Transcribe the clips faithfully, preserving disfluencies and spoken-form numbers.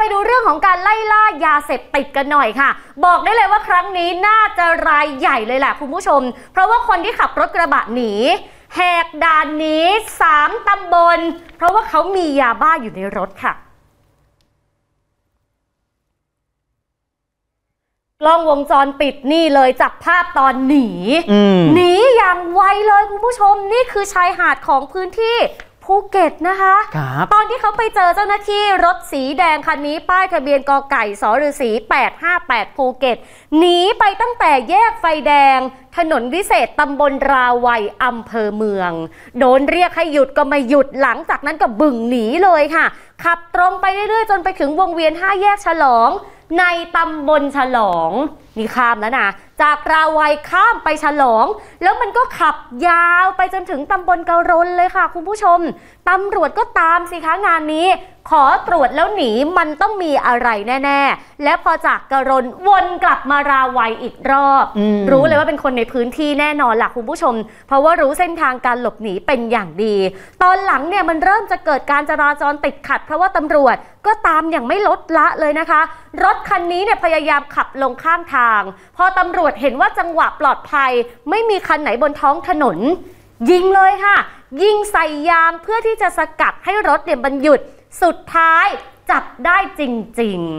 ดูเรื่องของการไล่ล่ายาเสพติดกันหน่อยค่ะบอกได้เลยว่าครั้งนี้น่าจะรายใหญ่เลยแหละคุณผู้ชมเพราะว่าคนที่ขับรถกระบะหนีแหกด่านหนีสามตำบลเพราะว่าเขามียาบ้าอยู่ในรถค่ะกล้องวงจรปิดนี่เลยจับภาพตอนหนีหนีอย่างไวเลยคุณผู้ชมนี่คือชายหาดของพื้นที่ภูเก็ตนะคะตอนที่เขาไปเจอเจ้าหน้าที่รถสีแดงคันนี้ป้ายทะเบียนกไก่สฤษีแปดห้าแปดภูเก็ตหนีไปตั้งแต่แยกไฟแดงถนนวิเศษตำบลราวัยอำเภอเมืองโดนเรียกให้หยุดก็ไม่หยุดหลังจากนั้นก็บึ่งหนีเลยค่ะขับตรงไปเรื่อยๆจนไปถึงวงเวียนห้าแยกฉลองในตำบลฉลองนี่ข้ามแล้วนะจากราวัยข้ามไปฉลองแล้วมันก็ขับยาวไปจนถึงตำบลกะรนเลยค่ะคุณผู้ชมตำรวจก็ตามสิคะงานนี้ขอตรวจแล้วหนีมันต้องมีอะไรแน่ๆและพอจากกะรนวนกลับมาราวัยอีกรอบรู้เลยว่าเป็นคนในพื้นที่แน่นอนล่ะคุณผู้ชมเพราะว่ารู้เส้นทางการหลบหนีเป็นอย่างดีตอนหลังเนี่ยมันเริ่มจะเกิดการจราจรติดขัดเพราะว่าตำรวจก็ตามอย่างไม่ลดละเลยนะคะรถคันนี้เนี่ยพยายามขับลงข้างทางพอตำรวจเห็นว่าจังหวะปลอดภัยไม่มีคันไหนบนท้องถนนยิงเลยค่ะยิงใส่ยางเพื่อที่จะสกัดให้รถเนี่ยมันหยุดสุดท้ายจับได้จริง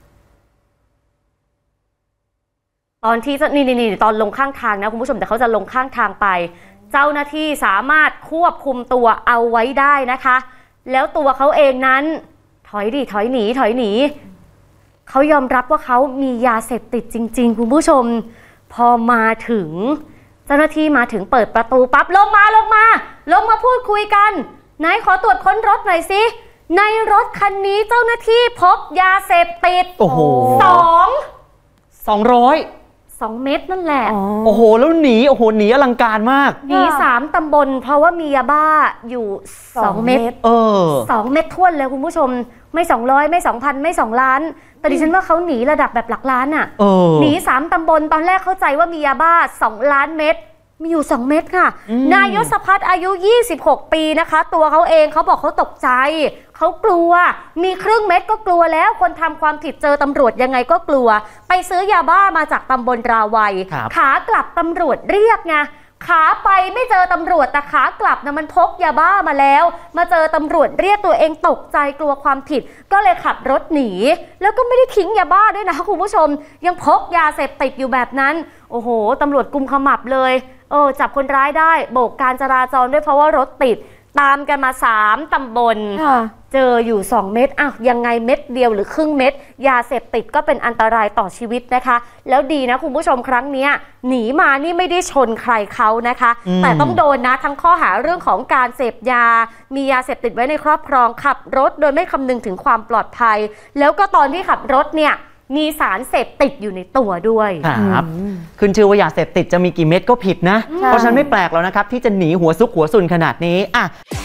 ๆตอนที่นี่นี่ตอนลงข้างทางนะคุณผู้ชมแต่เขาจะลงข้างทางไปเจ้าหน้าที่สามารถควบคุมตัวเอาไว้ได้นะคะแล้วตัวเขาเองนั้นถอยดิถอยหนีถอยหนีเขายอมรับว่าเขามียาเสพติดจริงๆคุณผู้ชมพอมาถึงเจ้าหน้าที่มาถึงเปิดประตูปั๊บลงมาลงมาลงมาพูดคุยกันไหนขอตรวจค้นรถหน่อยสิในรถคันนี้เจ้าหน้าที่พบยาเสพติดโอ้โหสองสองร้อยสองเม็ดนั่นแหละโอ้โหแล้วหนีโอ้โหหนีอลังการมากหนีสามตำบลเพราะว่ามียาบ้าอยู่สองเม็ดเออสองเม็ดท้วนเลยคุณผู้ชมไม่สองร้อยไม่สองพันไม่สองล้านแต่ดิฉันว่าเขาหนีระดับแบบหลักล้านอ่ะหนีสามตำบลตอนแรกเข้าใจว่ามียาบ้าสองล้านเม็ดมีอยู่สองเม็ดค่ะนายยศพัฒน์อายุยี่สิบหกปีนะคะตัวเขาเองเขาบอกเขาตกใจเขากลัวมีครึ่งเม็ดก็กลัวแล้วคนทำความผิดเจอตำรวจยังไงก็กลัวไปซื้อยาบ้ามาจากตำบลราวัยขากลับตำรวจเรียกไงขาไปไม่เจอตำรวจแต่ขากลับนะมันพกยาบ้ามาแล้วมาเจอตำรวจเรียกตัวเองตกใจกลัวความผิดก็เลยขับรถหนีแล้วก็ไม่ได้ทิ้งยาบ้าด้วยนะคุณผู้ชมยังพกยาเสพติดอยู่แบบนั้นโอ้โหตำรวจกุมขมับเลยเออจับคนร้ายได้โบกการจราจรด้วยเพราะว่ารถติดตามกันมาสามตำบลเจออยู่สองเม็ดอ้าวยังไงเม็ดเดียวหรือครึ่งเม็ดยาเสพติดก็เป็นอันตรายต่อชีวิตนะคะแล้วดีนะคุณผู้ชมครั้งนี้หนีมานี่ไม่ได้ชนใครเขานะคะแต่ต้องโดนนะทั้งข้อหาเรื่องของการเสพยามียาเสพติดไว้ในครอบครองขับรถโดยไม่คำนึงถึงความปลอดภัยแล้วก็ตอนที่ขับรถเนี่ยมีสารเสพติดอยู่ในตัวด้วยครับขึ้นชื่อว่ายาเสพติดจะมีกี่เม็ดก็ผิดนะเพราะฉะนั้นไม่แปลกแล้วนะครับที่จะหนีหัวซุกหัวซุนขนาดนี้อ่ะ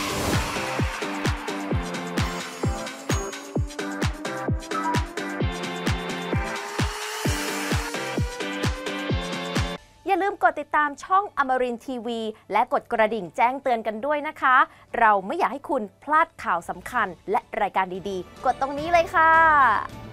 อย่าลืมกดติดตามช่องอมรินทร์ทีวีและกดกระดิ่งแจ้งเตือนกันด้วยนะคะเราไม่อยากให้คุณพลาดข่าวสำคัญและรายการดีๆกดตรงนี้เลยค่ะ